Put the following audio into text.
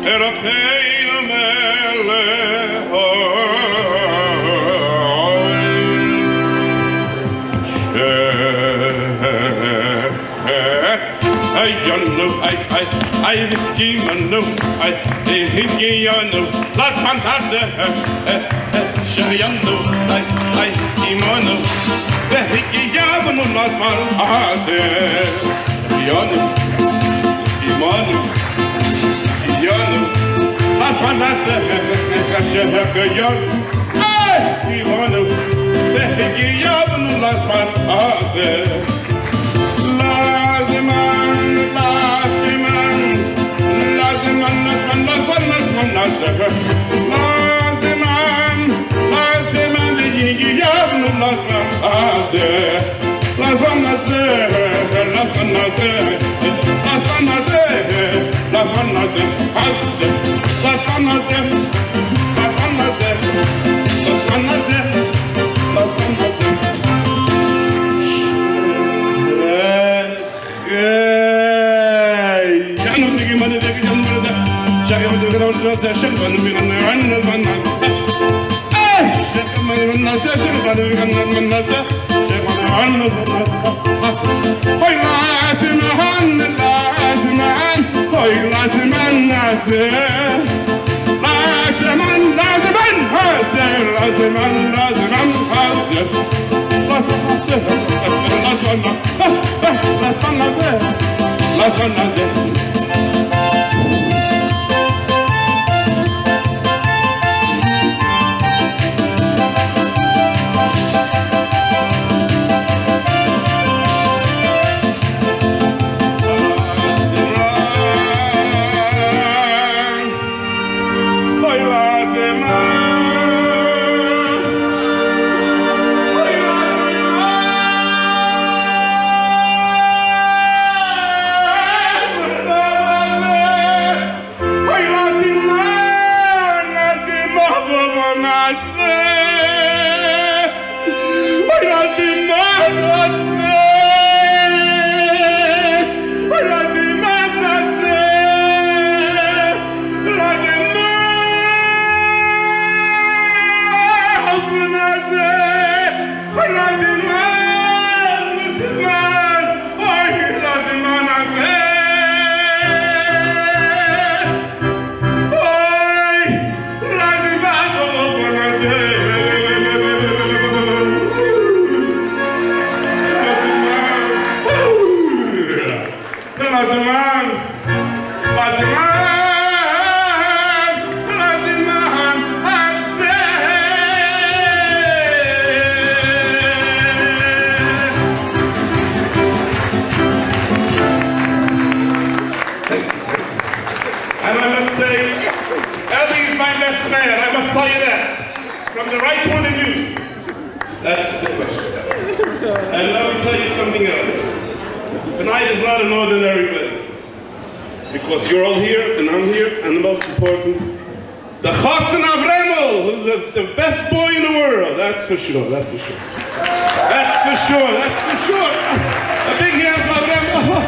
Shehechyanu, las fantastic, Shehechyanu, Imanu, Shehechyanu, las fantastic, Shehechyanu, Imanu, Shehechyanu, las fantastic, Shehechyanu, Imanu, Shehechyanu, las fantastic, Laziman, Laziman, Laziman, Laziman, Laziman, the Yigiyavnu, Laziman, Laziman, Because you're all here, and I'm here, and the most important, the chassunah who's the best boy in the world. That's for sure, that's for sure. That's for sure, that's for sure. A big hand for Avremel.